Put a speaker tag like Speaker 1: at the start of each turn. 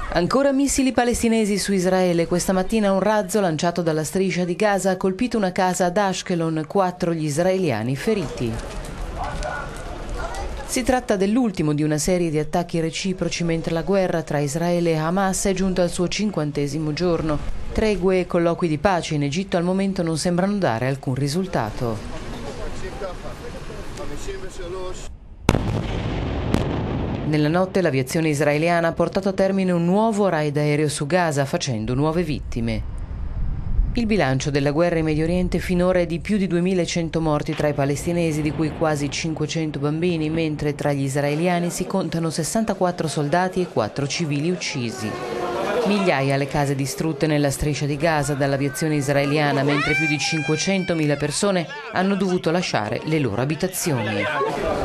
Speaker 1: Ancora missili palestinesi su Israele. Questa mattina un razzo lanciato dalla striscia di Gaza ha colpito una casa ad Ashkelon, 4 gli israeliani feriti. Si tratta dell'ultimo di una serie di attacchi reciproci mentre la guerra tra Israele e Hamas è giunta al suo 50° giorno. Tregue e colloqui di pace in Egitto al momento non sembrano dare alcun risultato. Nella notte l'aviazione israeliana ha portato a termine un nuovo raid aereo su Gaza, facendo nuove vittime. Il bilancio della guerra in Medio Oriente finora è di più di 2100 morti tra i palestinesi, di cui quasi 500 bambini, mentre tra gli israeliani si contano 64 soldati e 4 civili uccisi. Migliaia le case distrutte nella striscia di Gaza dall'aviazione israeliana, mentre più di 500.000 persone hanno dovuto lasciare le loro abitazioni.